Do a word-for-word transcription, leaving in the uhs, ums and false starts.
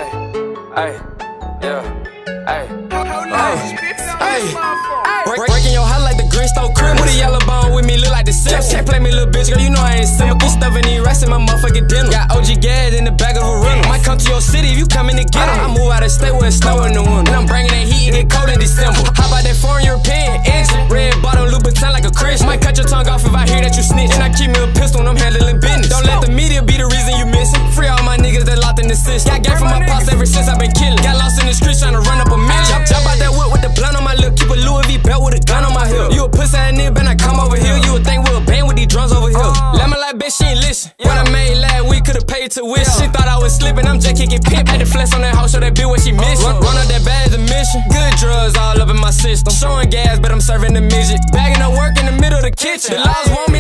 Ay, ay, yeah, ay, ay, ay. Breaking your heart like the green stove crib. With a yellow bone with me, look like the Sims. Can't play me, little bitch, girl, you know I ain't simple. Keep stuffing these rats in my motherfucking dinner. Got O G gas in the back of a rental. Might come to your city if you coming to get 'em. I move out of state where it's snow in the winter. And I'm bringing that heat, it get cold in December. How about that foreign European engine? Red bottom Louboutin like a Christian. Might cut your tongue off if I hear that you snitch. And I keep me a pistol when I'm handling business. Don't let the media be the reason you missing. Free all my niggas that locked in the system. Got gang from my pops ever since I've been killing. Got lost in the streets trying to run up a million. Jump, jump out that whip with the blunt on my lip. Keep a Louis V belt with a gun on my hip. You a pussy ass nigga, better not come over here. You would think we a band with these drums over here. Let me like bitch, she ain't listen. What I made last week could've paid tuition. She thought I was slipping, I'm just kicking pimp. Had to flex on that house, show that bitch what she missing. Run, run up that bag as a mission. Good drugs all up in my system. Showing gas, but I'm serving the midget. Bagging up work in the middle of the kitchen. The laws want me